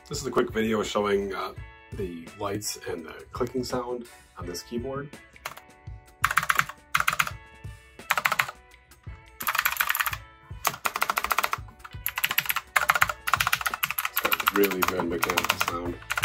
This is a quick video showing the lights and the clicking sound on this keyboard. It's got really good mechanical sound.